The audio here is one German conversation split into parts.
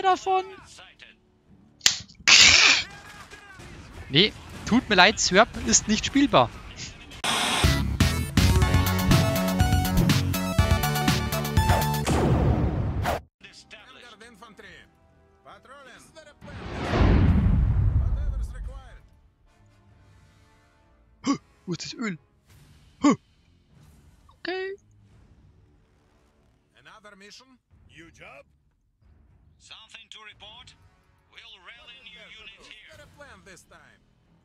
davon! Nee, tut mir leid, Swerp ist nicht spielbar. Wo ist das Öl? Okay. Another mission? New job? Something to report? We'll rally new units Is here. there a plan this time?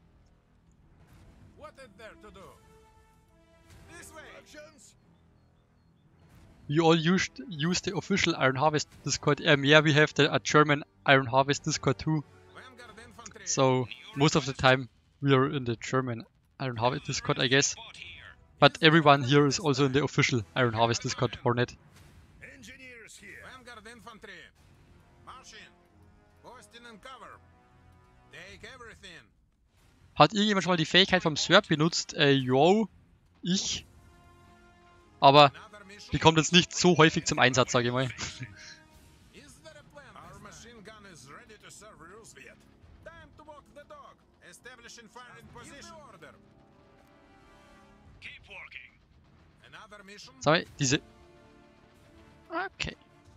What is there to do? This way. Actions? You all use the official Iron Harvest Discord. Yeah, we have a German Iron Harvest Discord too. Vanguard infantry. So most of the time we are in the German Iron Harvest Discord, I guess. But everyone here is also in the official Iron Harvest Discord, Hornet. Engineers here. Vanguard infantry. March in. Post in and cover. Take everything. Hat irgendjemand schon mal die Fähigkeit vom Swerp benutzt? Yo, ich. Aber Another mission. die kommt jetzt nicht so häufig zum Einsatz, sage ich mal. Is there a plan? Our machine gun is ready to serve Roosevelt. Time to walk the dog. Establishing firing position. Order. Keep working. Another mission. Sag mal, diese... Okay.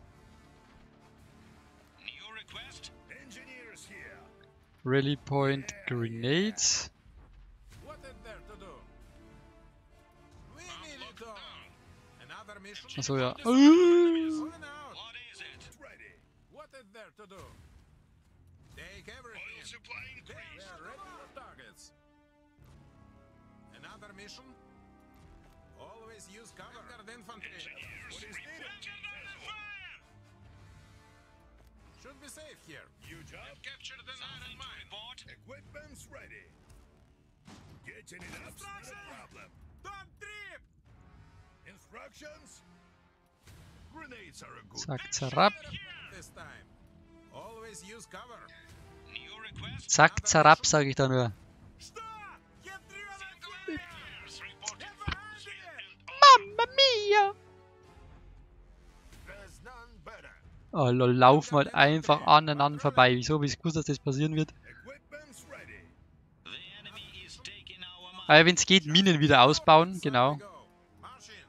New request? Engineers here. Rally Point Grenades. What is there to do? We need it all. Another mission. Achso, ja. Moving out. What is it? Ready. What is there to do? Take everything. Oil supply They increased. are ready for targets. Another mission. Always use cover. Vanguard infantry. Engineers, What is needed? report under fire! Should be safe here. New job. Captured an iron mine. Report. Equipment's ready. Getting it up. Not a problem. Don't trip. Instructions. Grenades are a good. Zack, zerab. This time. Always use cover. New request? Zack, zerab, sage ich da nur. Что? Я Fires, report. Mamma mia! There's none better. Oh lol, laufen halt einfach aneinander vorbei. Wieso? Wie ich gewusst, dass das passieren wird? Equipment's ready. The enemy is taking our mine. Aber wenn es geht, Minen wieder ausbauen, genau. March in.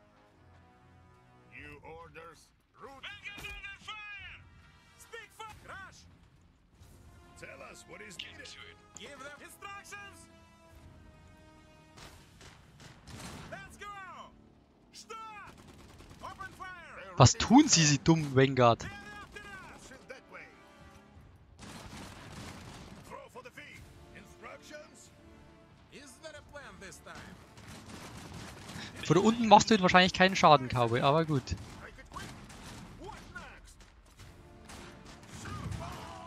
New orders. Route. Vanguard under fire! Speak for Crash. Tell us what is needed. To it. Give them instructions. Let's go. Что? Open fire. Was tun sie dumm, Vanguard? They're after us. In that way. Throw for the feet. Instructions. Is there a plan this time? Von da unten machst du wahrscheinlich keinen Schaden, Cowboy, aber gut. Make it quick. What next? Shoot.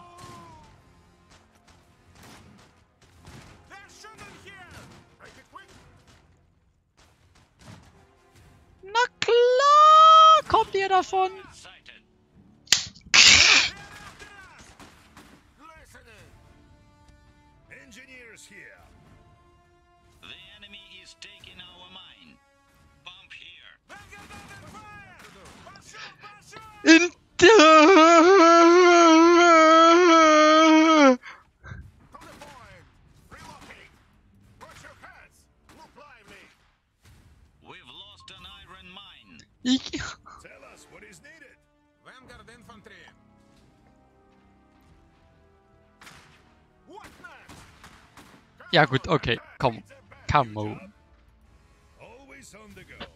They're shooting here. Make it quick. Na klar, kommt ihr davon? Sighted. Listening. Engineers here. The enemy is taking our mine. Bump here. Vanguard under fire. Пошел, пошел. In To the point. Relocating. Watch your heads. Reply me. We've lost an iron mine. Ich... Tell us what is needed. Vanguard infantry. What next? Ja gut, okay, komm. Come on. Always on the go.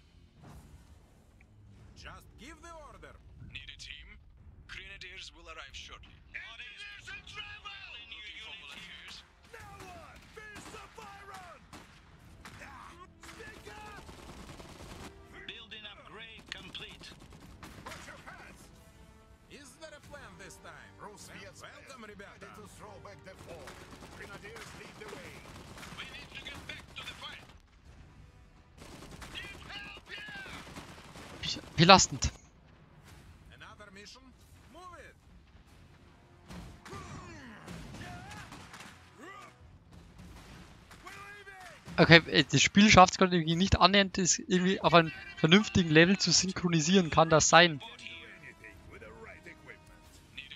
Just give the order. Need a team? Grenadiers will arrive shortly. Engineers in travel! New unit here. Now what? Fist of iron. Speak up. Building upgrade complete. Watch your heads. Is there a plan this time? Welcome, ребята. To throw back the fall. Grenadiers lead the way. We need to get back to the fight. Need help here! Belastend. Another mission? Move it. Okay, das Spiel schafft es gerade irgendwie nicht annähernd, das irgendwie auf einem vernünftigen Level zu synchronisieren. Kann das sein? Report here. Anything with the right equipment. Need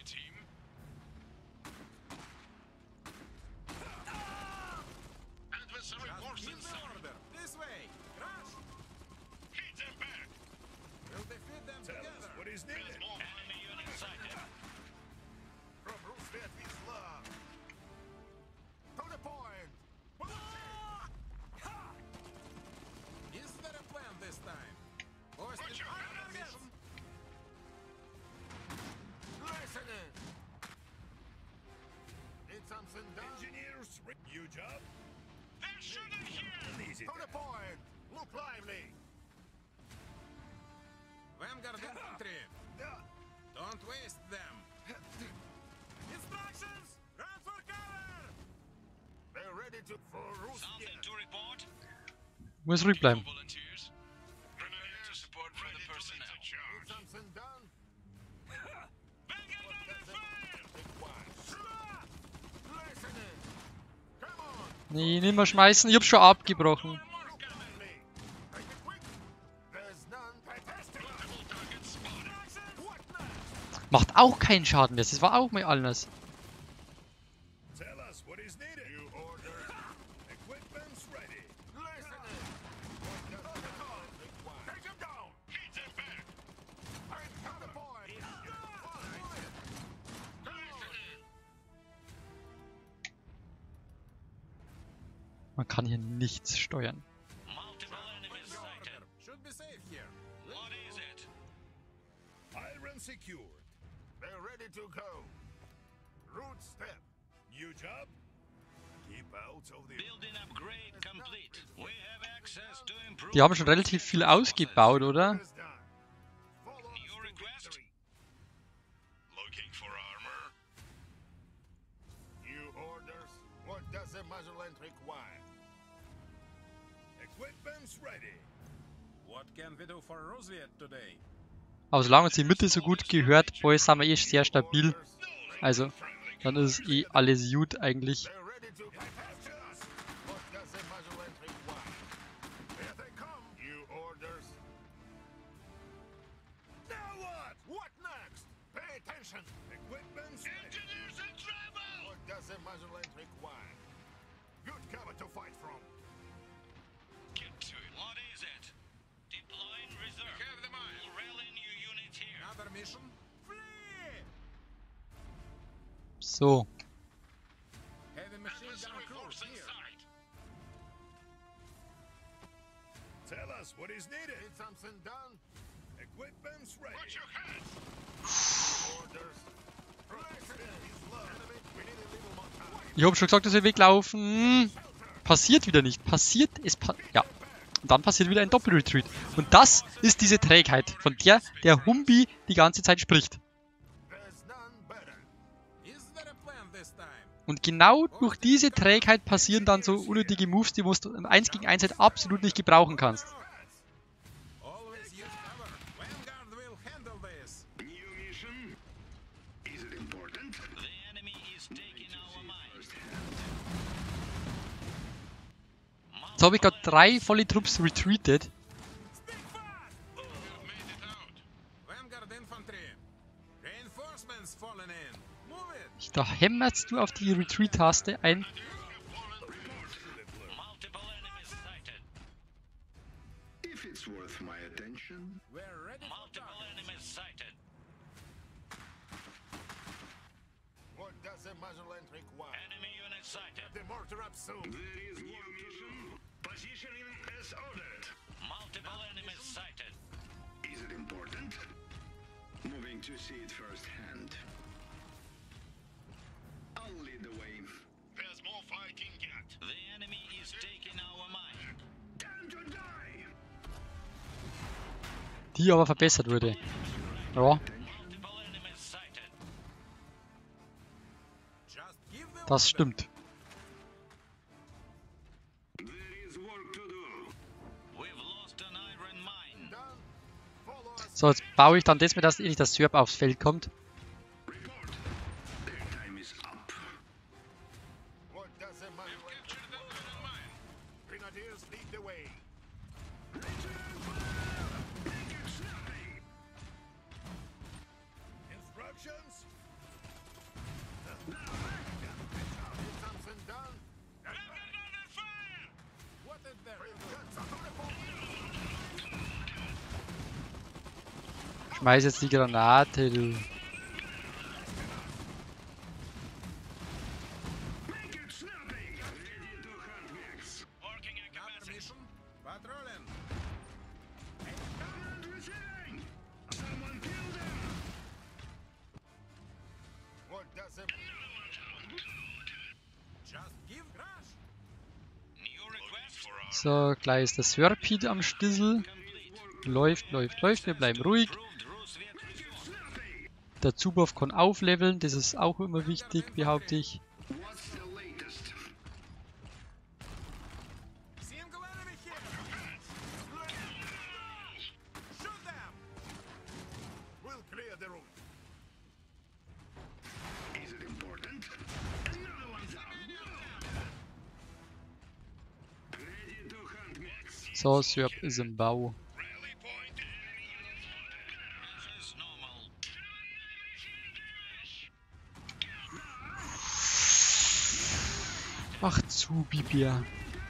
job? They're shooting here! Easy. To the point. Look lively. Vanguard infantry, don't waste them. Instructions. Run for cover. They're ready to for Something to report. Muss ruhig bleiben. Volunteers. Grenadier to support from the personnel. Something done. Vanguard under fire! Listening. Come on. Nee, nicht mehr schmeißen. Ich hab's schon abgebrochen. Look at me. Take it quick. There's none. Fantastic. Target spotted. What next? Macht auch keinen Schaden mehr. Das war auch mal anders. Tell us what is needed. You order. Equipment's ready. Listening. Take him down. Hit him back. I'm on the point. Man kann hier nichts steuern. Multiple enemies sighted. Should be safe here. What is it? Iron secured. They're ready to go. Route step. New job? Keep out of the... Building upgrade complete. We have access to improve. Die haben schon relativ viel ausgebaut, oder? Is done. Follow us New to request? victory. Looking for armor. New orders. What does the Magellan require? Equipment's ready. What can we do for Roosevelt today? Aber solange uns die Mitte so gut gehört, Boys, sind wir eh sehr stabil. Also, dann ist eh alles gut eigentlich. They're ready to attack us. What does the Magellan require? Here they come. New orders. Now what? What next? Pay attention. Equipment's ready. Engineers in trouble! What does the Magellan require? Good cover to fight from. Get to it. What is it? Deploying reserve. Have the mine. We'll rally new units here. Another mission? Flee! So, Heavy machine gun crew Force in here. sight. Tell us what is needed. Need something done? Equipment's ready. Watch your hands! Orders. He's low. Enemy, we need a little more time. ich hab schon gesagt, dass wir weglaufen. Passiert wieder nicht. Passiert ist ja. Und dann passiert wieder ein Doppelretreat. Und das ist diese Trägheit, von der der Humbi die ganze Zeit spricht. There's none better. Is there a plan this time? Und genau durch diese Trägheit passieren dann so unnötige Moves, die du im 1 gegen 1 halt absolut nicht gebrauchen kannst. Always use cover. Vanguard will handle this. New mission? Is it important? The enemy is taking our mines. Jetzt habe ich gerade 3 volle Trupps retreated. You've made it out. Vanguard infantry. Reinforcements falling in. Move it. Da hämmerst du auf die Retreat-Taste ein. Multiple enemies sighted. If it's worth my attention. We're ready for Multiple target. enemies sighted. What does the Magellan require? Enemy unit sighted. The mortar up soon. There is new mission. Positioning as ordered. Multiple enemies sighted. Is it important? Moving to see it firsthand. I'll lead the way. There's more fighting yet. The enemy is taking our mine. Time to die! Die aber verbessert wurde. Ja, Multiple enemies sighted. Just give the das order. stimmt. There is work to do. We've lost an iron mine. Done. Follow us. So, jetzt baue ich dann das mit, dass eh nicht das Serb aufs Feld kommt. Report. Their time is up. What does the Magellan Captured the iron mine. Grenadiers lead the way. Make it snappy! Instructions? Need something done? Vanguard under fire! What is there? Guns on the point. Schmeiß jetzt die Granate, du. Make it snappy! Ready to hunt next. Working at Another capacity. mission? Patrolling. Command receiving! Someone kill them! What does the... Just give crash. So, gleich ist der Serpid am Stissel. Läuft, läuft, läuft. Wir bleiben ruhig. Der Zubuff kann aufleveln. Das ist auch immer wichtig, behaupte ich. What's the latest? Single enemy here! Shoot them! We'll clear the room. Is it important? Another one's out. Ready to hunt, Max. So, Serp ist im Bau. Rally point. This is normal. Ach zu, Bibia.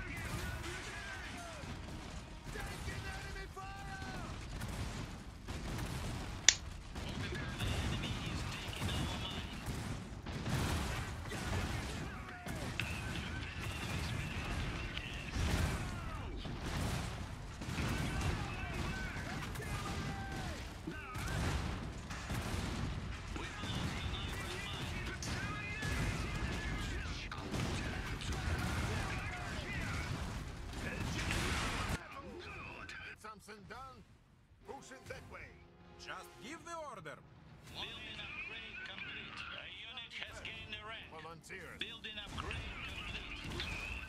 Something done? Push it that way. Just give the order. Building upgrade complete. A unit has gained a rank. Volunteers. Building upgrade complete.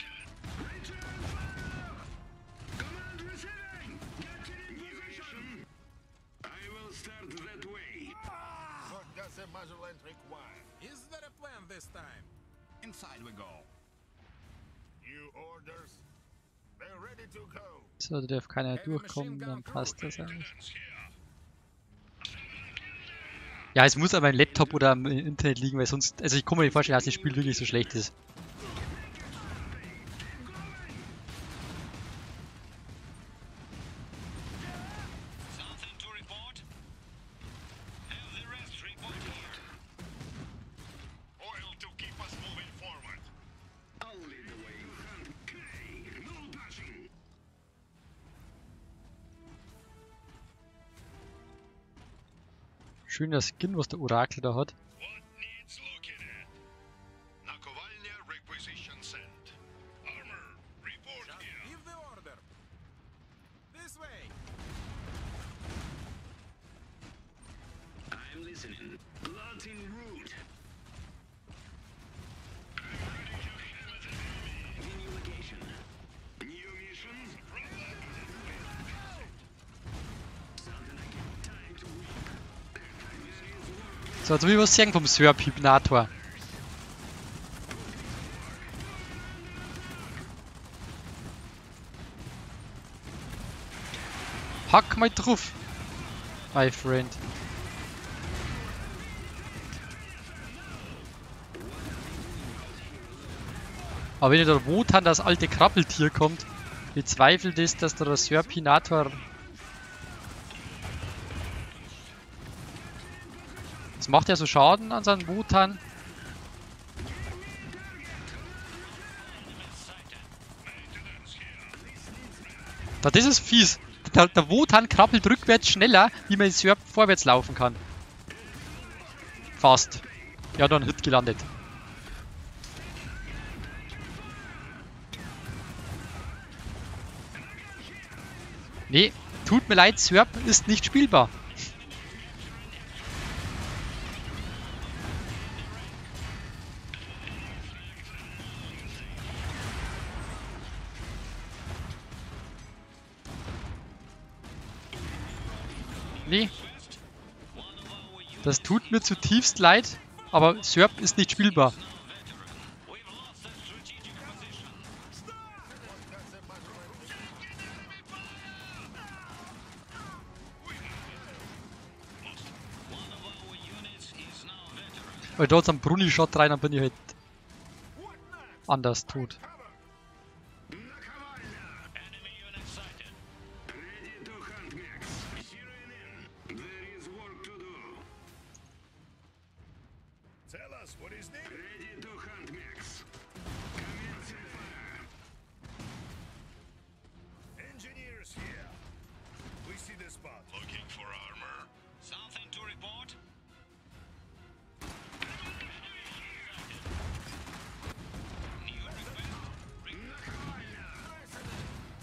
Command receiving! Get in position! I will start that way. What does a Magellan require? Is there a plan this time? Inside we go. New orders? They're ready to go. So, da darf keiner durchkommen, dann passt das eigentlich. Ja, es muss aber ein Laptop oder am Internet liegen, weil sonst... Also ich kann mir nicht vorstellen, dass das Spiel wirklich so schlecht ist. Something to report? Have the rest report here. Oil to keep us moving forward. I'll lead the way. Okay, no bashing. Schöner Skin, was der Orakel da hat. What needs looking at? Nakovalnya requisition sent. Armor, report Just here. give the order. This way. I'm listening. Plotting route. New location. New mission. Something I get time to work. So, jetzt will ich was sagen vom Serp-Hypnator. Hack mal drauf, my friend. Aber wenn der Wotan, das alte Krabbeltier, kommt, bezweifelt es, dass der Serpinator... Was macht er so Schaden an seinen Wotan? Das ist fies. Der Wotan krabbelt rückwärts schneller, wie man in Serp vorwärts laufen kann. Fast. Ja, dann Hit gelandet. Nee, tut mir leid, Serp ist nicht spielbar. Nee. Das tut mir zutiefst leid, aber Serp ist nicht spielbar. Weil da jetzt ein Bruni-Shot rein, dann bin ich halt anders tot. Enemy unit sighted. Ready to hunt, Max. Zeroing in. There is work to do. Tell us what is needed. Ready to hunt, Max. Commencing fire. Engineers here. We see the spot. Looking for armor. Something to report? New request.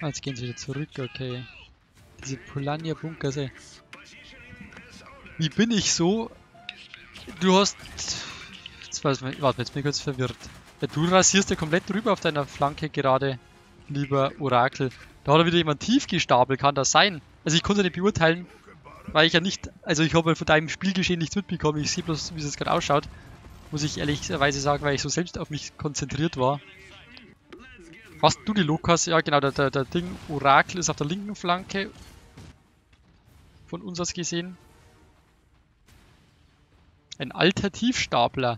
Ah, jetzt gehen sie wieder zurück, okay. Diese Polania Bunkers, ey. Wie bin ich so? Du hast... Jetzt warte, jetzt bin ich kurz verwirrt. Ja, du rasierst ja komplett drüber auf deiner Flanke gerade, lieber Orakel. Da hat er wieder jemand tief gestapelt, kann das sein? Also ich konnte nicht beurteilen, weil ich ja nicht... Also ich habe von deinem Spielgeschehen nichts mitbekommen. Ich sehe bloß, wie es jetzt gerade ausschaut. Muss ich ehrlicherweise sagen, weil ich so selbst auf mich konzentriert war. Was du die Lukas? Ja genau, der Ding Orakel ist auf der linken Flanke. Von uns aus gesehen. Ein alter Tiefstapler.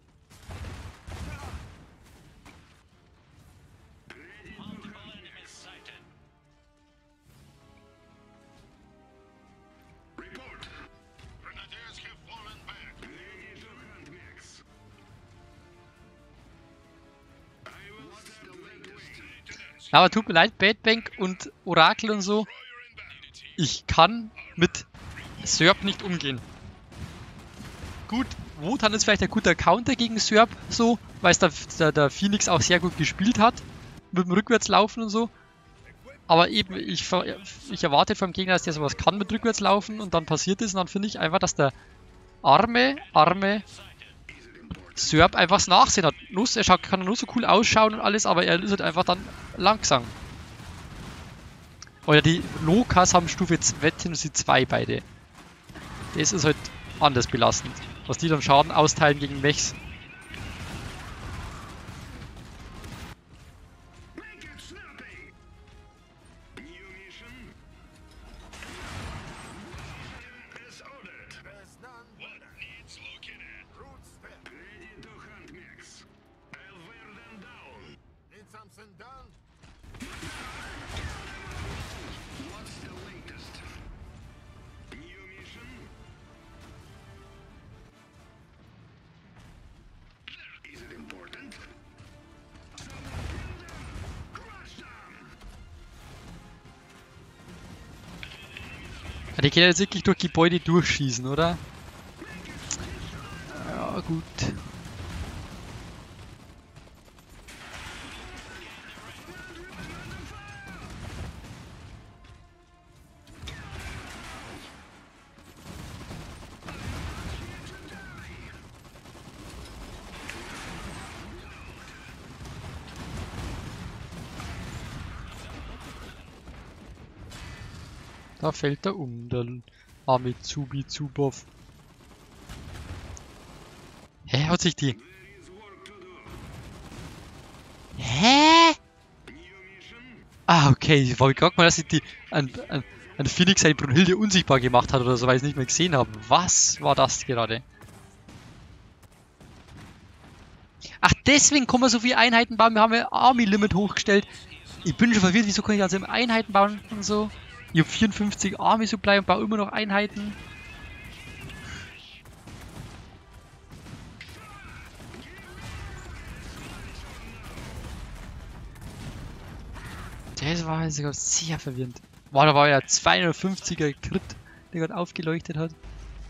Aber tut mir leid, Badbank und Orakel und so. Ich kann mit Serb nicht umgehen. Gut, Wotan ist vielleicht ein guter Counter gegen Serb, so, weil es der Phoenix auch sehr gut gespielt hat. Mit dem Rückwärtslaufen und so. Aber eben, ich erwarte vom Gegner, dass der sowas kann mit Rückwärtslaufen und dann passiert es und dann finde ich einfach, dass der arme Serb einfach das Nachsehen hat. Kann nur so cool ausschauen und alles, aber er ist halt einfach dann langsam. Oder die Lokas haben Stufe 2 beide. Das ist halt anders belastend. Was die dann Schaden austeilen gegen Mechs. Ja, die können jetzt wirklich durch Gebäude durchschießen, oder? Ja, gut. Da fällt er um, der arme Zubov. Hä, hat sich die... Hä? Ah, okay, ich wollte gerade mal, dass sich die... Ein Phoenix seine Brunhilde unsichtbar gemacht hat oder so, weil ich es nicht mehr gesehen habe. Was war das gerade? Ach, deswegen kann man so viele Einheiten bauen. Wir haben ja Army Limit hochgestellt. Ich bin schon verwirrt, wieso kann ich also Einheiten bauen und so? Ich habe 54 Army Supply und baue immer noch Einheiten. Das war sogar sehr verwirrend. Wow, da war ja 250er Crit, der gerade aufgeleuchtet hat.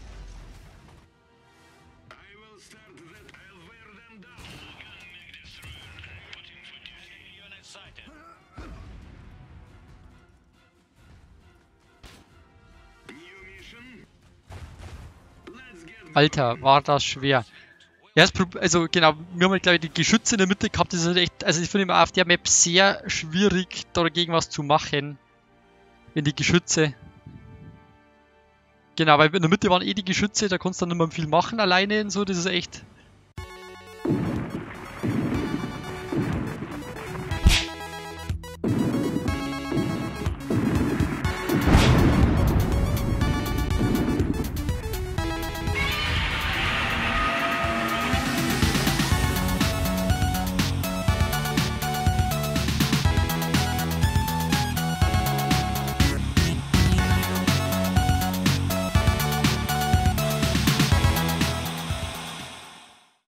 Alter, war das schwer. Ja, also genau, wir haben halt, glaube ich, die Geschütze in der Mitte gehabt. Das ist halt echt, also ich finde immer auf der Map sehr schwierig, dagegen was zu machen. Wenn die Geschütze... Genau, weil in der Mitte waren eh die Geschütze, da konntest du dann nicht mehr viel machen alleine und so. Das ist echt